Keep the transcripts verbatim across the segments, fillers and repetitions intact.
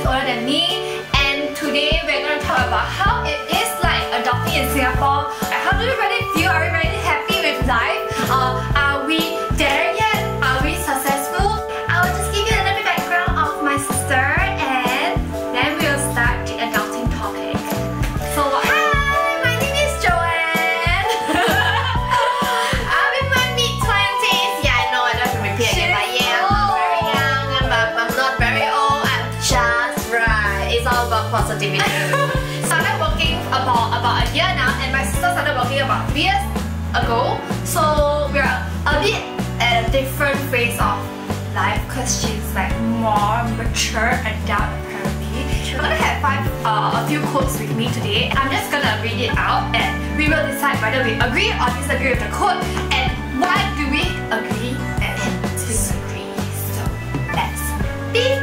older than me, and today we're going to talk about how it is like adopting in Singapore. Like, how do we really feel? Are we really happy with life? Uh, are we there yet? Are we successful? I will just give you a little bit background of my sister, and then we'll start the adopting topic. So, hi, my name is Joanne. I'm in my mid twenties. Yeah, I know I don't have to repeat again, but yeah, I'm not very young, but I'm not very old. I'm just right. It's all about positivity. Started working about about a year now, and my sister started working about three years ago. So we're a bit at a different phase of life because she's like more mature adult apparently. I'm gonna have five uh, a few quotes with me today. I'm just gonna read it out, and we will decide whether we agree or disagree with the quote, and why do we agree and disagree. So let's begin.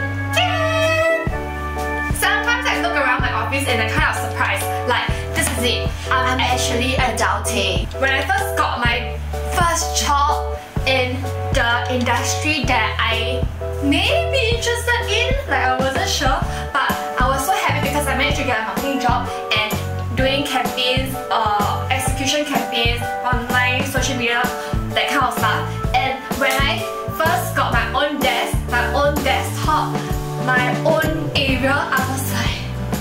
Sometimes I look around my office and I'm kind of surprised, like, this is it, I'm actually adulting. When I first got my first job in the industry that I may be interested in, like I wasn't sure, but I was so happy because I managed to get a marketing job and doing campaigns, uh, execution campaigns, online, social media, that kind of stuff. And when I first got my own desk, my own desktop, my own area, I was like,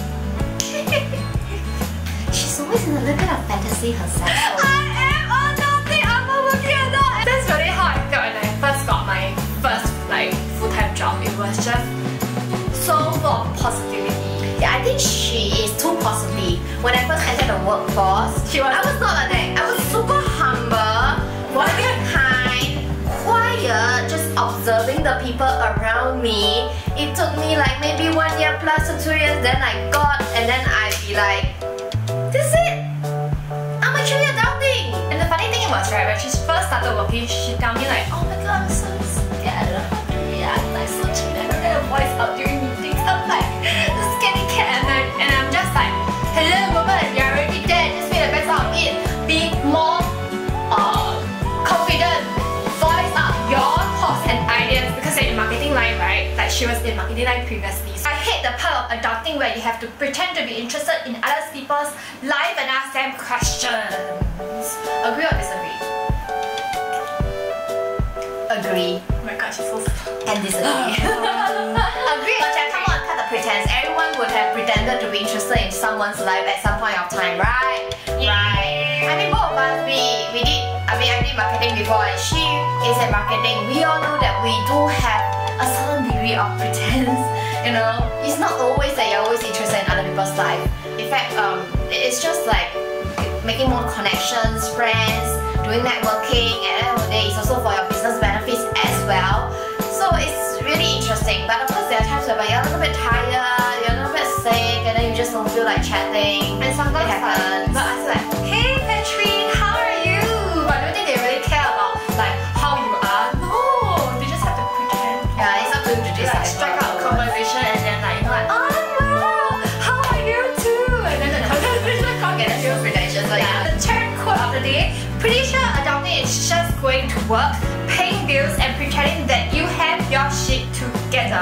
she's always in a little bit of fantasy herself. I am adulting, I'm a working adult. That's really how I felt when I first got my first like full-time job. It was just so full of positivity. Yeah, I think she is too positive. When I first entered the workforce, She was- I was not like that. I was super humble, very kind, quiet, just observing the people around me. It took me like maybe one year plus or two years, then I got, and then I'd be like, this is it! I'm actually adulting! And the funny thing was, right, when she first started working, she told me like, oh my god, I'm so scared. How to react? Like so timid. I don't get a voice out during meetings. I'm like the scaredy cat, and, I, and I'm just like, hello woman, you're already there. Just make the best out of it. Be more uh, confident. Voice out your thoughts and ideas because you're in marketing line, right? Like she was in marketing line previously. So I hate the part of adulting where you have to pretend to be interested in other people's life and ask them questions. Agree or disagree? Agree. Oh my god, she's so slow. And disagree. Agree. But come on, cut the pretense. Everyone would have pretended to be interested in someone's life at some point of time, right? Right. I mean, both of us, we, we did, I mean, I did marketing before, and she is in marketing. We all know that we do have a certain degree of pretense, you know? It's not always that you're always interested in other people's life. In fact, um, it's just like making more connections, friends, doing networking, and at the end of the day, it's also for your business benefits as well. So it's really interesting. But of course, there are times where you're a little bit tired, you're a little bit sick, and then you just don't feel like chatting. And sometimes it happens. But I was like, hey Patrick, how are you? But I don't think they really care about like how you are. No, they just have to pretend. Yeah, it's up to you to They like decide. strike out a conversation and then like, you know, like, oh well, how are you too? And then the conversation can't get Get a few credentials, like, yeah. The third quote of the day, pretty sure adulting is just going to work, paying bills and pretending that you have your shit together.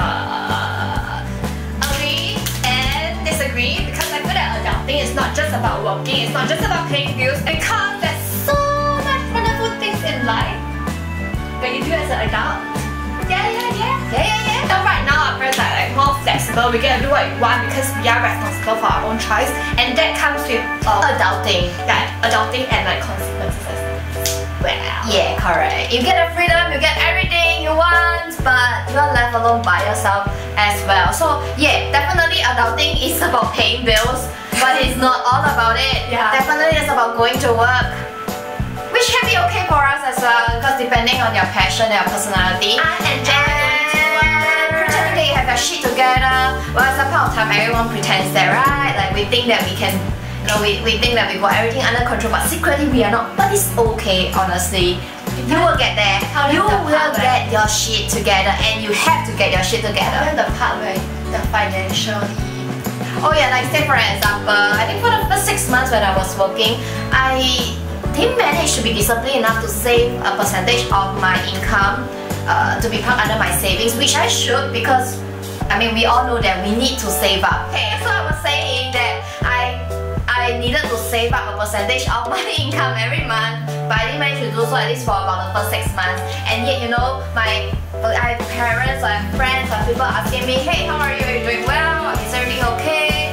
Agree and disagree, because I feel that adulting is not just about working, it's not just about paying bills, because there's so much wonderful things in life that you do as an adult. Yeah, yeah, yeah. Yeah, yeah, yeah. So right now our parents are like more flexible, we get to do what we want because we are responsible for our own choice, and that comes with uh, Adulting. yeah, adulting and like consequences. Well, Yeah, correct. You get the freedom, you get everything you want, but you are left alone by yourself as well. So yeah, definitely adulting is about paying bills, but it's not all about it. Yeah. Definitely it's about going to work, which can be okay for us as well, because depending on your passion and your personality. I enjoy going to work. Pretending that you have your shit together. Well, at some point of time, everyone pretends that, right? Like we think that we can, you know, we, we think that we got everything under control, but secretly we are not. But it's okay, honestly. You will get there. How You does the will part get your shit together, and you have to get your shit together. Then the part where the financially. Oh yeah, like say for example, I think for the first six months when I was working, I didn't manage to be disciplined enough to save a percentage of my income uh, to be parked under my savings, which I should, because I mean, we all know that we need to save up. Okay, so I was saying that I I needed to save up a percentage of my income every month, but I didn't manage to do so at least for about the first six months. And yet, you know, my I have parents, I have friends, I have people asking me, hey, how are you? Are you doing well? Is everything okay?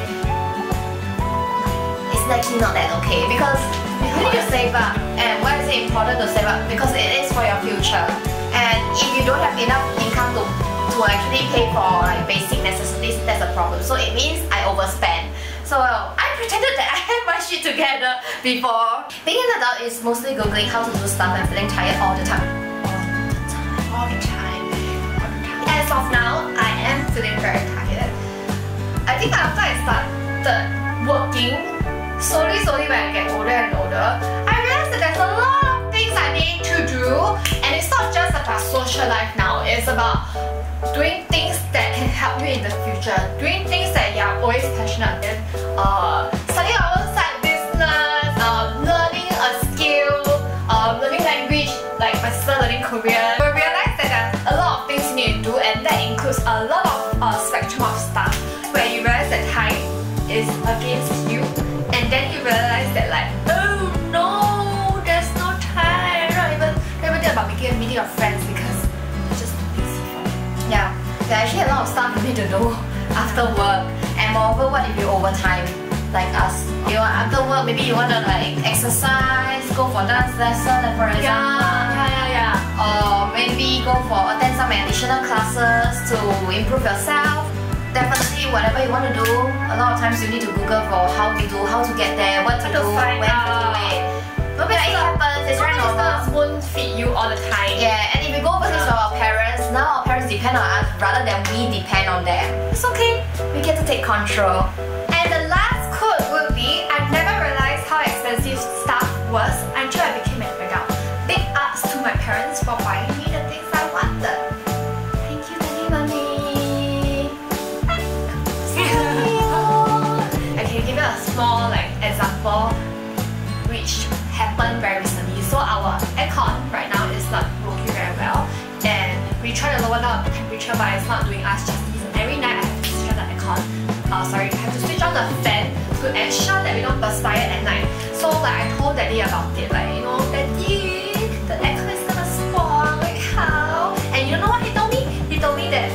It's likely not that okay because you need to save up. And why is it important to save up? Because it is for your future. And if you don't have enough income to, to actually pay for like basic necessities, that's a problem. So it means I overspend. So I pretended that I had my shit together before. Being an adult is mostly googling how to do stuff and feeling tired all the time. All the time. All the time. As of now, I am feeling very tired. I think after I started working, slowly, slowly when I get older and older, I realized that there's a lot of things I need to do. And it's not just about social life now, it's about doing things that can help you in the future, doing things that you're always passionate in, uh, starting our own side business, um, learning a skill, um, learning language, like my sister learning Korean. We realize that there's a lot of things you need to do, and that includes a lot of uh, spectrum of stuff where you realize that time is against you, and then you realize that like, oh no, there's no time. I'm not even, not even think about making a meeting of friends because it's just too busy for me. Yeah, there are actually a lot of stuff you need to do after work. And moreover, what if you overtime like us? You know, after work, maybe you want to like exercise, go for dance lesson, for example. Yeah, yeah, yeah, yeah. Or maybe go for attend some additional classes to improve yourself. Definitely, whatever you want to do, a lot of times you need to Google for how to do, how to get there, what to do, when to do it. But when it happens, it's very normal. Won't feed you all the time. Yeah, and if we go overseas with our parents, now our parents depend on us rather than we depend on them. It's okay, we get to take control. And the last quote would be, I never realized how expensive stuff was until I became an adult. Big ups to my parents for buying me the things I wanted. Thank you, Daddy, Mommy. I can give you a small like example which happened very recently. So our aircon right now is not working very well, and we try to lower down the temperature, but it's not doing us justice. And every night I have to switch on the aircon. Uh, sorry, I have to switch on the fan to ensure that we don't perspire at night. So like I told Daddy about it, like you know, Daddy, the aircon is gonna spoil. Like how? And you know what he told me? He told me that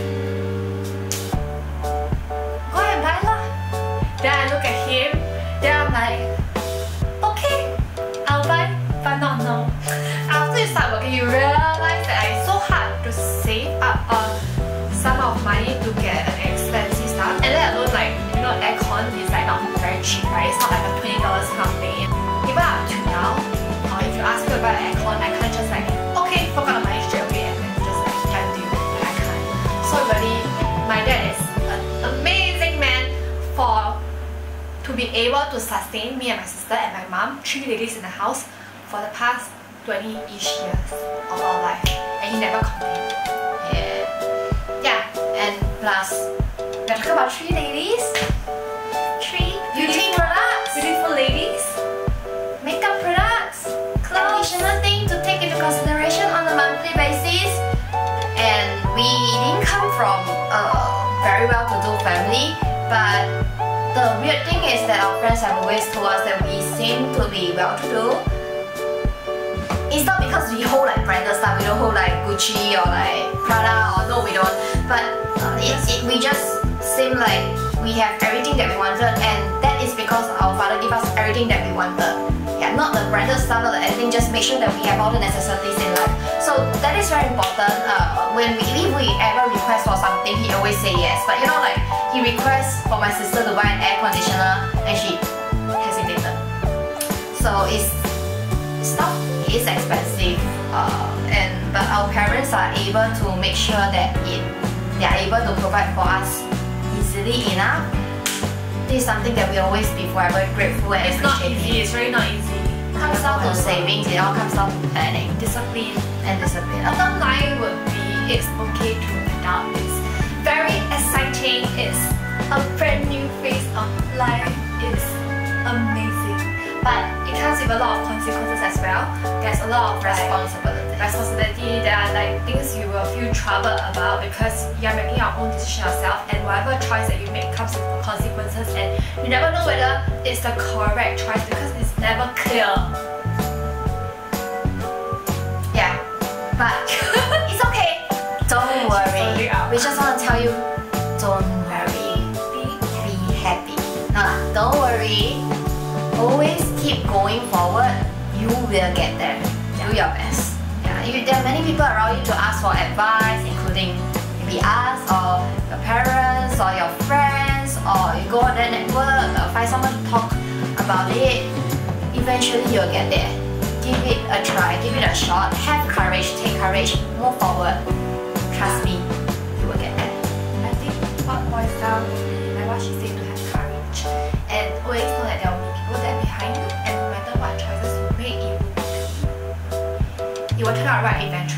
go and buy lah. Then I look at him. Then I'm like, okay, I'll buy, but not now. After you start working, you realize that it's so hard to save up a sum of money to get an expensive stuff. And then alone, like, you know, aircon is like not very cheap, right? It's not like a twenty dollars kind of thing. Even up to now, uh, if you ask me to buy an aircon, I can't just like, okay, fork out the money straight away and then just like tell you that I can't. So really, my dad is an amazing man for to be able to sustain me and my sister and my mom, three ladies in the house, for the past twenty-ish years of our life, and he never complained. Yeah. Yeah, And plus, we're talking about three ladies. three Beauty products. beautiful ladies, Makeup products. clothes. Additional thing to take into consideration on a monthly basis. And we didn't come from a very well-to-do family, but the weird thing is that our friends have always told us that we seem to be well-to-do. It's not because we hold like branded stuff, we don't hold like Gucci or like Prada, or no we don't, but uh, it, it, we just seem like we have everything that we wanted, and that is because our father gave us everything that we wanted. Yeah, not the branded stuff, not the anything, just make sure that we have all the necessities in life. So that is very important. Uh, when we, if we ever request for something, he always say yes. But you know, like he requests for my sister to buy an air conditioner and she hesitated. So it's stuff is expensive, uh, and but our parents are able to make sure that it they are able to provide for us easily enough. This is something that we always be forever grateful and It's not appreciative. easy, it's really not easy. It comes down to savings, it all comes down to planning Discipline. and discipline. Bottom line would be, it's okay to adopt. It's very exciting. It's a brand new phase of life. It's amazing. but it comes with a lot of consequences as well. There's a lot of responsibility. Like, responsibility. There are like things you will feel troubled about because you are making your own decision yourself, and whatever choice that you make comes with consequences, and you never know whether it's the correct choice because it's never clear. Yeah, but it's okay. Don't worry. We just want to tell you, don't worry. Be happy. Uh, don't worry. Always keep going forward. You will get there. Do your best. Yeah, you, there are many people around you to ask for advice, including maybe us or your parents or your friends, or you go on the network, or find someone to talk about it. Eventually you'll get there. Give it a try, give it a shot. Have courage, take courage, move forward. Trust me, you will get there. I think what boils down to like what she said, to have courage, and always know that there will be people there behind you, and no matter what choices you make, it will, it will turn out right eventually.